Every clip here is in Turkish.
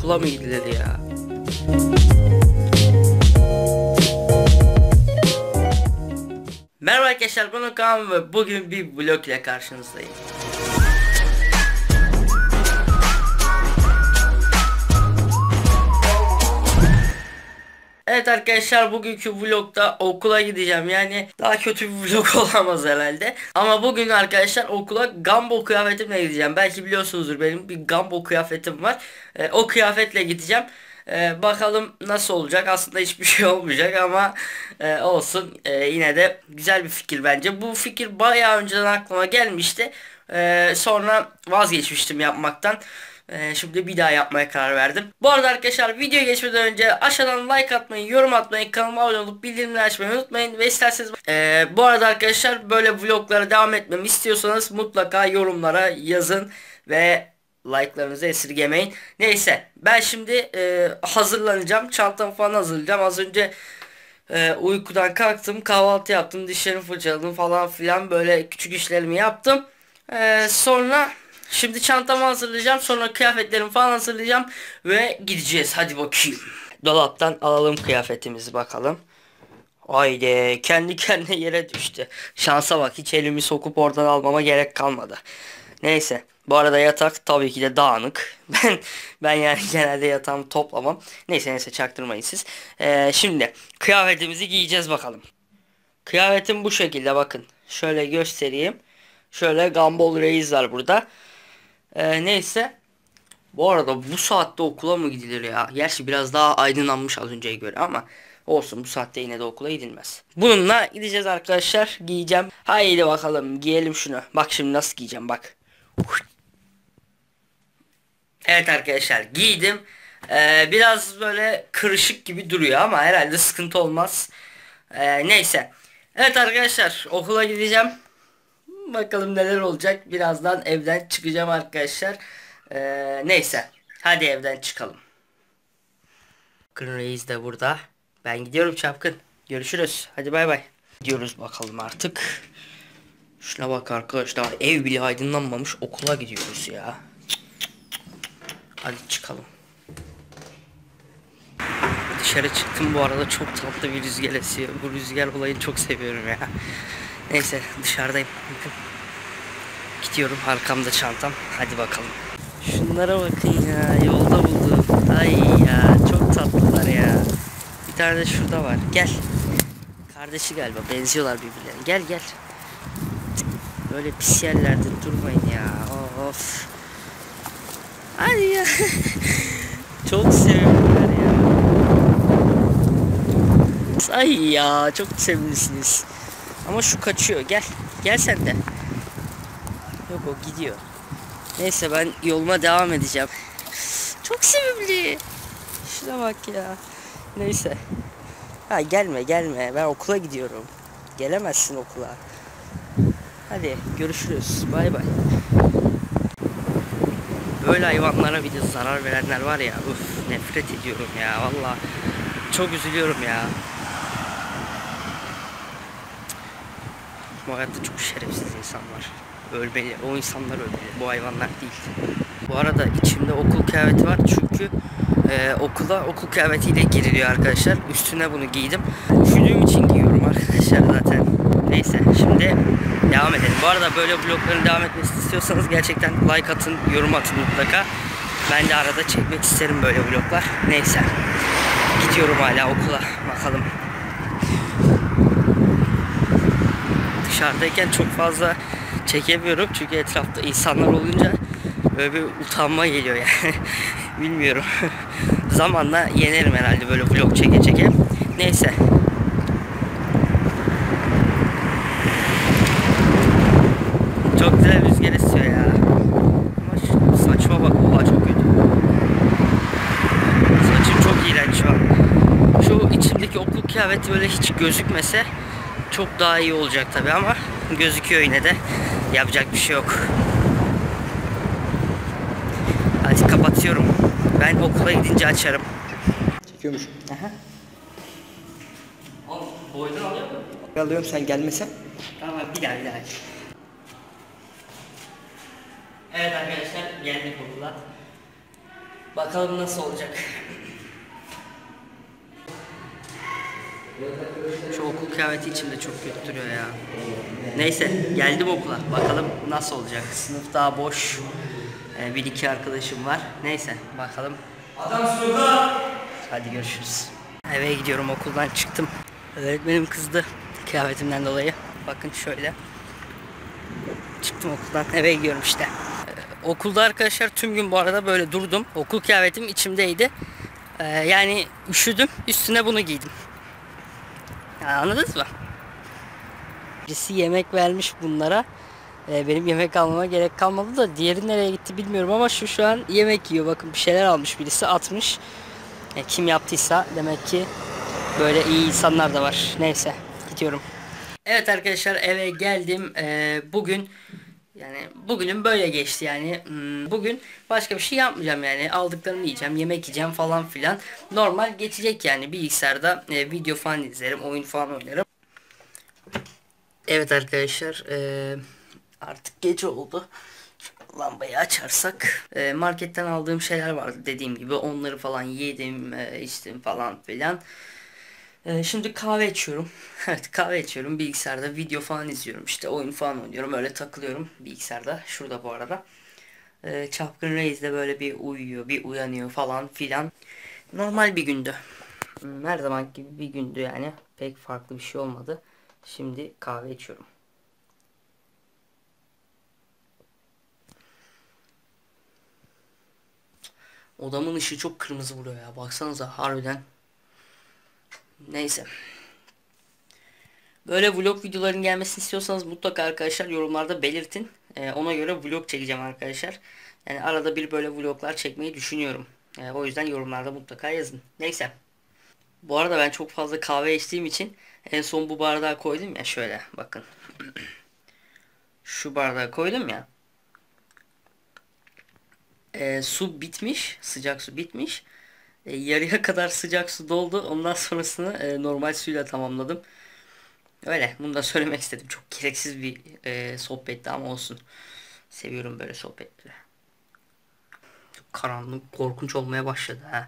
okula mı gidilir ya? Merhaba arkadaşlar, ben Okan ve bugün bir vlog ile karşınızdayım. Evet arkadaşlar, bugünkü vlogda okula gideceğim. Yani daha kötü bir vlog olamaz herhalde. Ama bugün arkadaşlar okula Gumball kıyafetimle gideceğim. Belki biliyorsunuzdur, benim bir Gumball kıyafetim var. O kıyafetle gideceğim. Bakalım nasıl olacak. Aslında hiçbir şey olmayacak ama olsun. Yine de güzel bir fikir bence. Bu fikir bayağı önceden aklıma gelmişti. Sonra vazgeçmiştim yapmaktan. Şimdi bir daha yapmaya karar verdim. Bu arada arkadaşlar, videoya geçmeden önce aşağıdan like atmayı, yorum atmayı, kanalıma abone olup bildirimleri açmayı unutmayın. Ve isterseniz bu arada arkadaşlar, böyle vloglara devam etmemi istiyorsanız mutlaka yorumlara yazın ve like'larınızı esirgemeyin. Neyse, ben şimdi hazırlanacağım. Çantamı falan hazırlayacağım. Az önce uykudan kalktım, kahvaltı yaptım, dişlerimi fırçaladım falan filan, böyle küçük işlerimi yaptım. Sonra şimdi çantamı hazırlayacağım, sonra kıyafetlerimi falan hazırlayacağım ve gideceğiz. Hadi bakayım. Dolaptan alalım kıyafetimizi bakalım. Haydi, kendi kendine yere düştü. Şansa bak, hiç elimi sokup oradan almama gerek kalmadı. Neyse, bu arada yatak tabii ki de dağınık. Ben yani genelde yatağımı toplamam. Neyse çaktırmayın siz. Şimdi kıyafetimizi giyeceğiz bakalım. Kıyafetim bu şekilde, bakın. Şöyle göstereyim. Şöyle Gumball Reis var burada. Neyse. Bu arada bu saatte okula mı gidilir ya? Gerçi biraz daha aydınlanmış az önceye göre ama olsun, bu saatte yine de okula gidilmez. Bununla gideceğiz arkadaşlar. Giyeceğim. Haydi bakalım, giyelim şunu. Bak şimdi nasıl giyeceğim, bak. Evet arkadaşlar, giydim. Biraz böyle kırışık gibi duruyor ama herhalde sıkıntı olmaz. Neyse. Evet arkadaşlar, okula gideceğim. Bakalım neler olacak. Birazdan evden çıkacağım arkadaşlar. Neyse. Hadi evden çıkalım. Bakın, Reis de burada. Ben gidiyorum çapkın. Görüşürüz. Hadi bay bay. Gidiyoruz bakalım artık. Şuna bak arkadaşlar. Ev bile aydınlanmamış. Okula gidiyoruz ya. Hadi çıkalım. Dışarı çıktım, bu arada çok tatlı bir rüzgar esiyor. Bu rüzgar olayını çok seviyorum ya. Neyse, dışarıdayım. Bakın. Gidiyorum, arkamda çantam. Hadi bakalım. Şunlara bakın ya, yolda buldum. Ay ya, çok tatlılar ya. Bir tane de şurada var. Gel. Kardeşi galiba, benziyorlar birbirlerine. Gel gel. Böyle pis yerlerde durmayın ya. Of. Hadi ya. Çok sevimliler ya. Ay ya, çok sevimlisiniz. Ama şu kaçıyor. Gel. Gel sen de. Yok, o gidiyor. Neyse, ben yoluma devam edeceğim. Çok sevimli. Şuna bak ya. Neyse. Ha, gelme ben okula gidiyorum. Gelemezsin okula. Hadi görüşürüz. Bay bay. Böyle hayvanlara bir de zarar verenler var ya. Uf, nefret ediyorum ya. Vallahi çok üzülüyorum ya. Bu hayatta çok şerefsiz insan var. Ölmeli. O insanlar ölmeli. Bu hayvanlar değil. Bu arada içimde okul kıyafeti var. Çünkü okula okul kıyafetiyle giriliyor arkadaşlar. Üstüne bunu giydim. Üşüdüğüm için giyiyorum arkadaşlar zaten. Neyse, şimdi devam edelim. Bu arada böyle vlogların devam etmesini istiyorsanız gerçekten like atın, yorum atın mutlaka. Ben de arada çekmek isterim böyle vloglar. Neyse. Gidiyorum hala okula. Bakalım. Dışarıdayken çok fazla çekemiyorum çünkü etrafta insanlar olunca böyle bir utanma geliyor yani. Bilmiyorum. Zamanla yenerim herhalde böyle vlog çeke. Neyse. Çok güzel rüzgar esiyor ya. Ama şu saçma bak, oha çok kötü. Saçım çok iğrenç şu an. Şu içimdeki okul kıyafeti böyle hiç gözükmese çok daha iyi olacak tabi ama gözüküyor yine de. Yapacak bir şey yok. Hadi kapatıyorum. Ben okula gidince açarım. Çekiyormuş. Aha. Al, boydan alıyor musun? Alıyorum, sen gelmesen. Tamam, bir daha. Evet arkadaşlar, geldik okula. Bakalım nasıl olacak. Şu okul kıyafeti içimde çok kötü duruyor ya. Neyse, geldim okula. Bakalım nasıl olacak. Sınıf daha boş. Bir iki arkadaşım var. Neyse bakalım. Adam sınıfta. Hadi görüşürüz. Eve gidiyorum, okuldan çıktım. Öğretmenim kızdı kıyafetimden dolayı. Bakın şöyle. Çıktım okuldan, eve gidiyorum işte. Okulda arkadaşlar tüm gün bu arada böyle durdum. Okul kıyafetim içimdeydi. Yani üşüdüm. Üstüne bunu giydim. Yani anladınız mı? Birisi yemek vermiş bunlara. Benim yemek almama gerek kalmadı da diğeri nereye gitti bilmiyorum ama şu an yemek yiyor. Bakın bir şeyler almış, birisi atmış. Kim yaptıysa demek ki böyle iyi insanlar da var. Neyse gidiyorum. Evet arkadaşlar, eve geldim. Bugünüm böyle geçti yani. Bugün başka bir şey yapmayacağım yani. Aldıklarımı yiyeceğim, yemek yiyeceğim falan filan. Normal geçecek yani, bilgisayarda video falan izlerim, oyun falan oynarım. Evet arkadaşlar, artık gece oldu. Lambayı açarsak marketten aldığım şeyler vardı, dediğim gibi onları falan yedim, içtim falan filan. Şimdi kahve içiyorum. Evet, kahve içiyorum, bilgisayarda video falan izliyorum, işte oyun falan oynuyorum, öyle takılıyorum bilgisayarda. Şurada bu arada. Çapkın Reis de böyle bir uyuyor bir uyanıyor falan filan. Normal bir gündü. Her zaman gibi bir gündü yani, pek farklı bir şey olmadı. Şimdi kahve içiyorum. Odamın ışığı çok kırmızı vuruyor ya. Baksanıza harbiden. Neyse. Böyle vlog videoların gelmesini istiyorsanız mutlaka arkadaşlar yorumlarda belirtin. Ona göre vlog çekeceğim arkadaşlar. Yani arada bir böyle vloglar çekmeyi düşünüyorum. O yüzden yorumlarda mutlaka yazın. Neyse. Bu arada ben çok fazla kahve içtiğim için en son bu bardağı koydum ya, şöyle bakın. Şu bardağı koydum ya. Su bitmiş. Sıcak su bitmiş. Yarıya kadar sıcak su doldu. Ondan sonrasını normal suyla tamamladım. Öyle. Bunu da söylemek istedim. Çok gereksiz bir sohbetti ama olsun. Seviyorum böyle sohbetleri. Çok karanlık, korkunç olmaya başladı ha.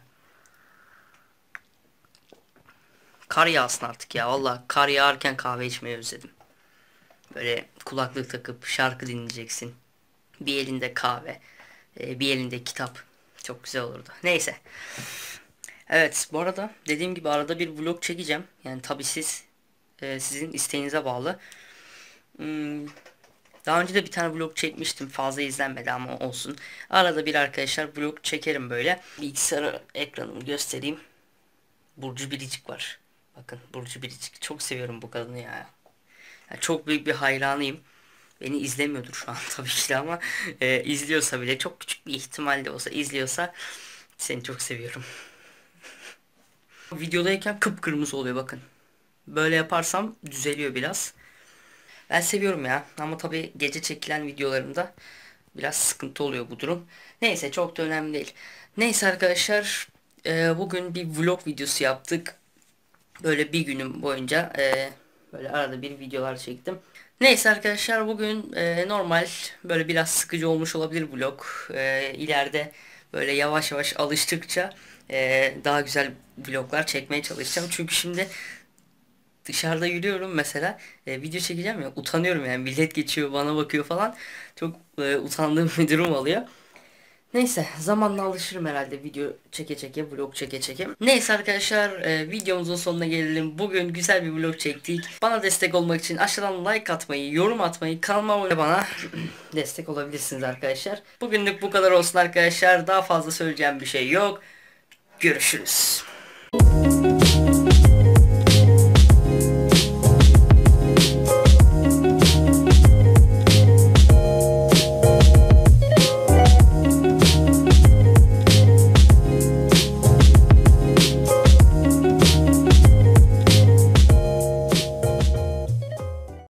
Kar yağsın artık ya. Valla kar yağarken kahve içmeyi özledim. Böyle kulaklık takıp şarkı dinleyeceksin. Bir elinde kahve, bir elinde kitap. Çok güzel olurdu. Neyse. Evet, bu arada dediğim gibi arada bir vlog çekeceğim. Yani tabii sizin isteğinize bağlı. Hmm, Daha önce de bir tane vlog çekmiştim. Fazla izlenmedi ama olsun. Arada bir arkadaşlar vlog çekerim böyle. Bilgisayar ekranımı göstereyim. Burcu Biricik var. Bakın, Burcu Biricik. Çok seviyorum bu kadını ya. Yani çok büyük bir hayranıyım. Beni izlemiyordur şu an tabii ki de ama izliyorsa bile, çok küçük bir ihtimalle olsa izliyorsa, seni çok seviyorum. Videodayken kıpkırmızı oluyor bakın. Böyle yaparsam düzeliyor biraz. Ben seviyorum ya, ama tabii gece çekilen videolarımda biraz sıkıntı oluyor bu durum. Neyse, çok da önemli değil. Neyse arkadaşlar, bugün bir vlog videosu yaptık. Böyle bir günüm boyunca böyle arada bir videolar çektim. Neyse arkadaşlar, bugün normal böyle biraz sıkıcı olmuş olabilir vlog. İleride böyle yavaş yavaş alıştıkça daha güzel vloglar çekmeye çalışacağım. Çünkü şimdi dışarıda yürüyorum mesela, video çekeceğim ya, utanıyorum yani, millet geçiyor bana bakıyor falan. Çok utandığım bir durum oluyor. Neyse, zamanla alışırım herhalde, video çeke çeke, vlog çeke çeke. Neyse arkadaşlar, videomuzun sonuna gelelim. Bugün güzel bir vlog çektik. Bana destek olmak için aşağıdan like atmayı, yorum atmayı, kanalıma abone, bana destek olabilirsiniz arkadaşlar. Bugünlük bu kadar olsun arkadaşlar. Daha fazla söyleyeceğim bir şey yok. Görüşürüz.